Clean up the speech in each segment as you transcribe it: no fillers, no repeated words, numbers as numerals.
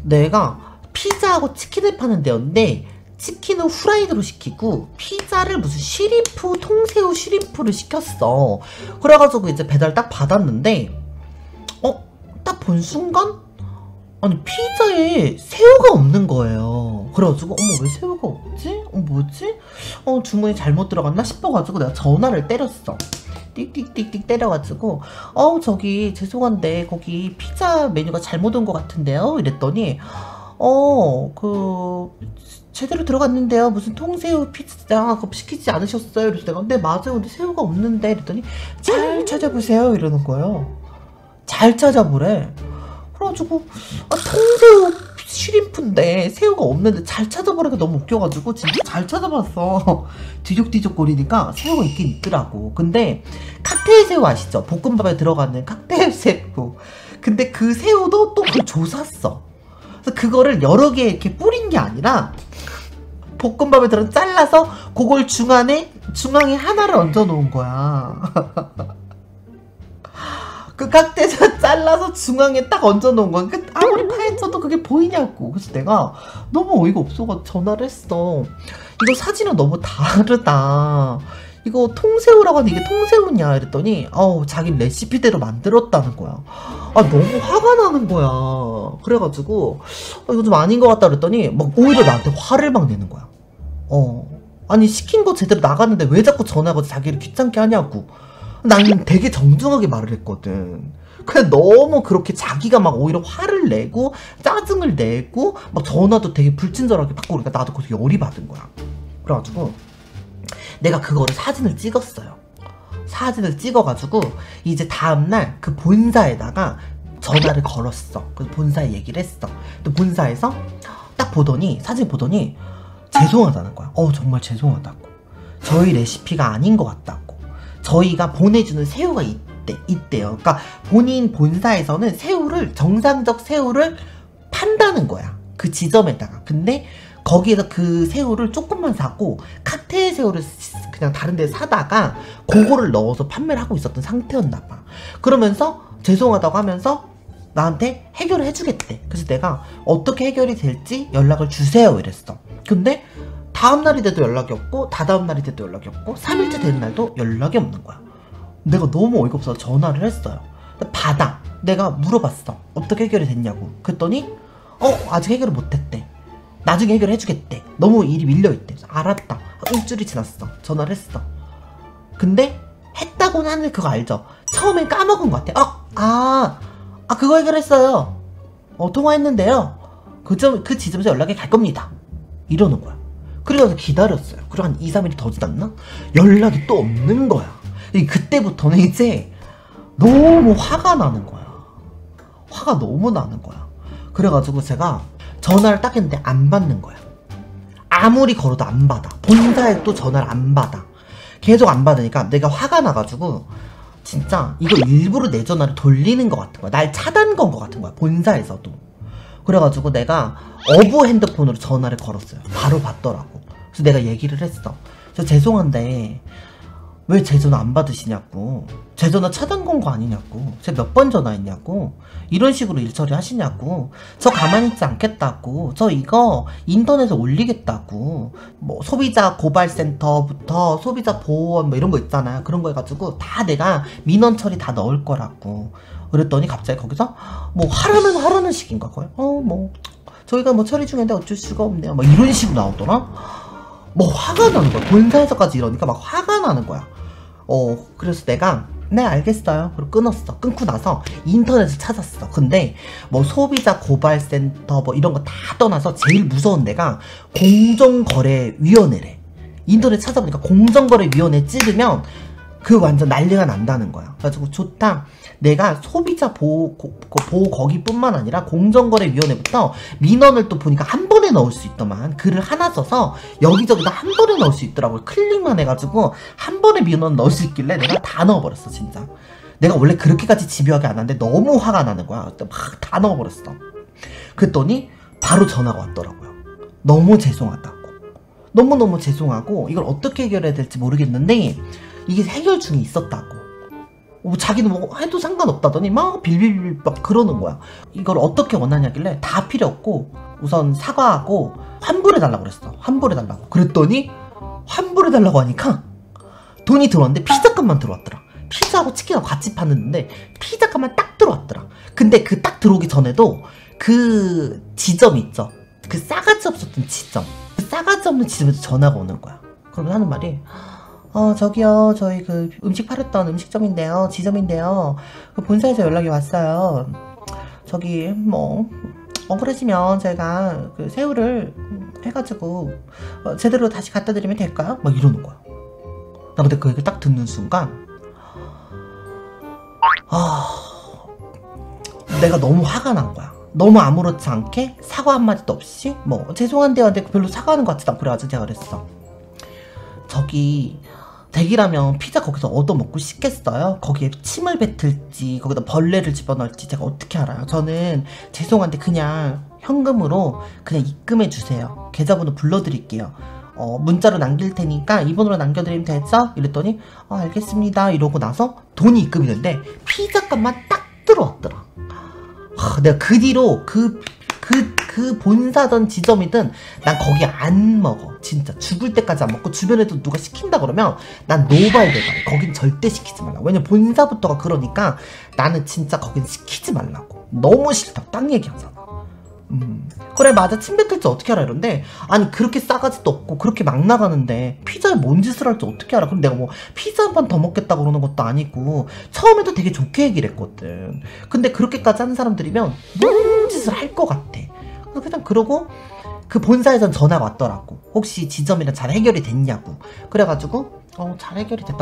내가 피자하고 치킨을 파는 데였는데 치킨은 후라이드로 시키고 피자를 무슨 시림프, 통새우 시림프를 시켰어. 그래가지고 이제 배달 딱 받았는데 딱 본 순간 아니 피자에 새우가 없는 거예요. 그래가지고 어머 왜 새우가 없지? 뭐지? 주문이 잘못 들어갔나 싶어가지고 내가 전화를 때렸어. 띡띡띡띡 때려가지고 저기 죄송한데 거기 피자 메뉴가 잘못 온 것 같은데요? 이랬더니 제대로 들어갔는데요. 무슨 통새우 피자 그거 시키지 않으셨어요? 그래서 내가 네 맞아요. 근데 새우가 없는데 이랬더니 잘 찾아보세요 이러는 거예요. 잘 찾아보래. 그래가지고 통새우 쉬림프인데 새우가 없는데 잘 찾아보니까 너무 웃겨가지고 진짜 잘 찾아봤어. 뒤적뒤적거리니까 새우가 있긴 있더라고. 근데 칵테일 새우 아시죠? 볶음밥에 들어가는 칵테일 새우. 근데 그 새우도 또 그걸 조샀어. 그래서 그거를 여러 개 이렇게 뿌린 게 아니라 볶음밥에 들어 잘라서 그걸 중앙에 하나를 얹어 놓은 거야. 그 칵테일 잘라서 중앙에 딱 얹어 놓은 거야. 아무리 파헤쳐도 그게 보이냐고. 그래서 내가 너무 어이가 없어가지고 전화를 했어. 이거 사진은 너무 다르다. 이거 통새우라고 하는데 이게 통새우냐 이랬더니 자기 레시피대로 만들었다는 거야. 너무 화가 나는 거야. 그래가지고 이거 좀 아닌 것 같다 그랬더니 막 오히려 나한테 화를 막 내는 거야. 아니 시킨 거 제대로 나갔는데 왜 자꾸 전화하고 자기를 귀찮게 하냐고. 나는 되게 정중하게 말을 했거든. 근데 너무 그렇게 자기가 막 오히려 화를 내고 짜증을 내고 막 전화도 되게 불친절하게 받고 그러니까 나도 거기서 열이 받은 거야. 그래가지고 내가 그거를 사진을 찍었어요. 사진을 찍어가지고 이제 다음날 그 본사에다가 전화를 걸었어. 그래서 본사에 얘기를 했어. 또 본사에서 딱 보더니 사진 보더니 죄송하다는 거야. 정말 죄송하다고. 저희 레시피가 아닌 것 같다고. 저희가 보내주는 새우가 있대요. 그러니까 본인 본사에서는 정상적 새우를 판다는 거야. 그 지점에다가. 근데 거기에서 그 새우를 조금만 사고 칵테일 새우를 그냥 다른 데 사다가 그거를 넣어서 판매를 하고 있었던 상태였나 봐. 그러면서 죄송하다고 하면서 나한테 해결을 해주겠대. 그래서 내가 어떻게 해결이 될지 연락을 주세요 이랬어. 근데 다음날이 돼도 연락이 없고 다다음날이 돼도 연락이 없고 3일째 되는 날도 연락이 없는 거야. 내가 너무 어이가 없어서 전화를 했어요. 내가 물어봤어. 어떻게 해결이 됐냐고. 그랬더니 아직 해결을 못했대. 나중에 해결해주겠대. 너무 일이 밀려있대. 알았다. 일주일이 지났어. 전화를 했어. 근데 했다고는 하는데 그거 알죠? 처음엔 까먹은 것 같아. 그거 해결했어요. 통화했는데요. 그 지점에서 연락이 갈 겁니다. 이러는 거야. 그래서 기다렸어요. 그리고 한 2, 3일이 더 지났나? 연락이 또 없는 거야. 그때부터는 이제 너무 화가 나는 거야. 화가 너무 나는 거야. 그래가지고 제가 전화를 딱 했는데 안 받는 거야. 아무리 걸어도 안 받아. 본사에 또 전화를 안 받아. 계속 안 받으니까 내가 화가 나가지고 진짜 이거 일부러 내 전화를 돌리는 것 같은 거야. 날 차단 건 것 같은 거야. 본사에서도. 그래가지고 내가 어부 핸드폰으로 전화를 걸었어요. 바로 받더라고. 그래서 내가 얘기를 했어. 저 죄송한데 왜 제 전화 안 받으시냐고. 제 전화 차단 건 거 아니냐고. 제가 몇 번 전화했냐고. 이런 식으로 일 처리하시냐고. 저 가만히 있지 않겠다고. 저 이거 인터넷에 올리겠다고. 뭐 소비자 고발센터부터 소비자 보호원 뭐 이런 거 있잖아요. 그런 거 해가지고 다 내가 민원 처리 다 넣을 거라고. 그랬더니 갑자기 거기서 뭐 하라는 식인가 거예요. 저희가 뭐 처리 중인데 어쩔 수가 없네요. 막 이런 식으로 나오더라. 뭐 화가 나는 거야. 본사에서까지 이러니까 막 화가 나는 거야. 그래서 내가 네 알겠어요. 그리고 끊었어. 끊고 나서 인터넷을 찾았어. 근데 뭐 소비자 고발센터 뭐 이런 거 다 떠나서 제일 무서운 데가 공정거래위원회래. 인터넷 찾아보니까 공정거래위원회 찌르면 그 완전 난리가 난다는 거야. 그래가지고 좋다. 내가 소비자 보호 거기뿐만 아니라 공정거래위원회부터 민원을 또 보니까 한 번에 넣을 수 있더만. 글을 하나 써서 여기저기다 한 번에 넣을 수 있더라고. 클릭만 해가지고 한 번에 민원 넣을 수 있길래 내가 다 넣어버렸어 진짜. 내가 원래 그렇게까지 집요하게 안 하는데 너무 화가 나는 거야. 막 다 넣어버렸어. 그랬더니 바로 전화가 왔더라고요. 너무 죄송하다고. 너무너무 죄송하고 이걸 어떻게 해결해야 될지 모르겠는데 이게 해결 중에 있었다고. 자기는 뭐 해도 상관없다더니 막 빌빌빌 막 그러는 거야. 이걸 어떻게 원하냐길래 다 필요 없고 우선 사과하고 환불해달라고 그랬어. 환불해달라고. 그랬더니 환불해달라고 하니까 돈이 들어왔는데 피자값만 들어왔더라. 피자하고 치킨하고 같이 파는데 피자값만 딱 들어왔더라. 근데 그 딱 들어오기 전에도 그 지점 있죠. 그 싸가지 없었던 지점. 그 싸가지 없는 지점에서 전화가 오는 거야. 그러면 하는 말이 저기요, 저희 그 음식 팔았던 음식점인데요, 지점인데요, 그 본사에서 연락이 왔어요. 저기 뭐 억울해지면 저희가 그 새우를 해가지고 제대로 다시 갖다 드리면 될까요? 막 이러는 거야. 나 근데 그 얘기를 딱 듣는 순간 내가 너무 화가 난 거야. 너무 아무렇지 않게 사과 한마디도 없이 뭐 죄송한데요 근데 별로 사과하는 것 같지도 않고 그래가지고 제가 그랬어. 저기 댁이라면 피자 거기서 얻어먹고 싶겠어요? 거기에 침을 뱉을지 거기다 벌레를 집어넣을지 제가 어떻게 알아요? 저는 죄송한데 그냥 현금으로 그냥 입금해 주세요. 계좌번호 불러드릴게요. 문자로 남길 테니까 이 번호로 남겨드리면 되죠? 이랬더니 알겠습니다 이러고 나서 돈이 입금이 됐는데 피자값만 딱 들어왔더라. 내가 그 뒤로 그 본사든 지점이든 난 거기 안 먹어. 진짜 죽을 때까지 안 먹고 주변에도 누가 시킨다 그러면 난 노발대발. 거긴 절대 시키지 말라고. 왜냐면 본사부터가 그러니까 나는 진짜 거긴 시키지 말라고. 너무 싫다. 딱 얘기하잖아. 그래 맞아 침 뱉을지 어떻게 알아 이런데 아니 그렇게 싸가지도 없고 그렇게 막 나가는데 피자에 뭔 짓을 할지 어떻게 알아. 그럼 내가 뭐 피자 한 번 더 먹겠다고 그러는 것도 아니고 처음에도 되게 좋게 얘기를 했거든. 근데 그렇게까지 하는 사람들이면 뭔 짓을 할 것 같아. 그래서 그냥 그러고 그 본사에선 전화가 왔더라고. 혹시 지점이랑 잘 해결이 됐냐고. 그래가지고 잘 해결이 됐다.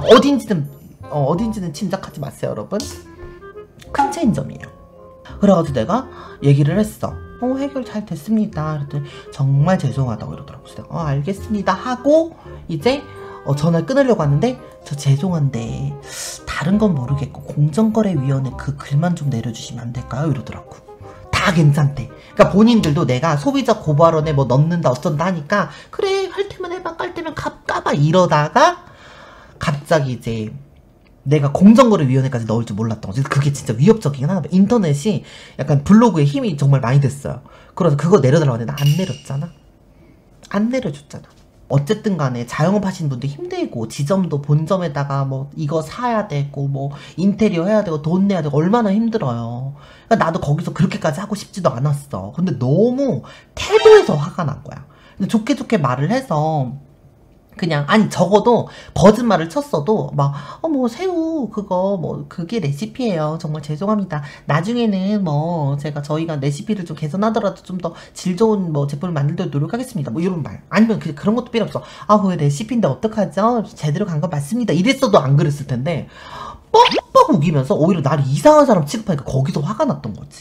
어딘지는 짐작하지 마세요 여러분. 큰 체인점이에요. 그래가지고 내가 얘기를 했어. 해결 잘 됐습니다. 그랬더니 정말 죄송하다고 이러더라고. 그래서 내가 알겠습니다 하고 이제 전화를 끊으려고 하는데 저 죄송한데 다른 건 모르겠고 공정거래위원회 그 글만 좀 내려주시면 안 될까요? 이러더라고. 다 괜찮대. 그러니까 본인들도 내가 소비자 고발원에 뭐 넣는다 어쩐다 하니까 그래 할 테면 해봐 깔 테면 까봐 이러다가 갑자기 이제 내가 공정거래위원회까지 넣을 줄 몰랐던 거지. 그게 진짜 위협적이긴 하다. 인터넷이 약간 블로그에 힘이 정말 많이 됐어요. 그래서 그거 내려달라고 하는데 나 안 내렸잖아. 안 내려줬잖아. 어쨌든 간에 자영업 하시는 분들 힘들고 지점도 본점에다가 뭐 이거 사야 되고 뭐 인테리어 해야 되고 돈 내야 되고 얼마나 힘들어요. 그러니까 나도 거기서 그렇게까지 하고 싶지도 않았어. 근데 너무 태도에서 화가 난 거야. 근데 좋게 말을 해서 그냥 아니 적어도 거짓말을 쳤어도 막 뭐 새우 그거 뭐 그게 레시피예요. 정말 죄송합니다. 나중에는 뭐 저희가 레시피를 좀 개선하더라도 좀 더 질 좋은 뭐 제품을 만들도록 노력하겠습니다. 뭐 이런 말. 아니면 그런 것도 필요 없어. 그게 레시피인데 어떡하죠? 제대로 간 거 맞습니다. 이랬어도 안 그랬을 텐데 뻑뻑 우기면서 오히려 나를 이상한 사람 취급하니까 거기서 화가 났던 거지.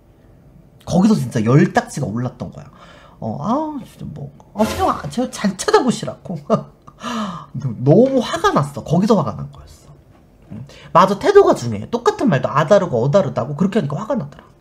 거기서 진짜 열딱지가 올랐던 거야. 진짜 새우 잘 찾아보시라고. 너무 화가 났어. 거기서 화가 난 거였어. 맞아, 태도가 중요해. 똑같은 말도 아다르고 어다르다고 그렇게 하니까 화가 나더라.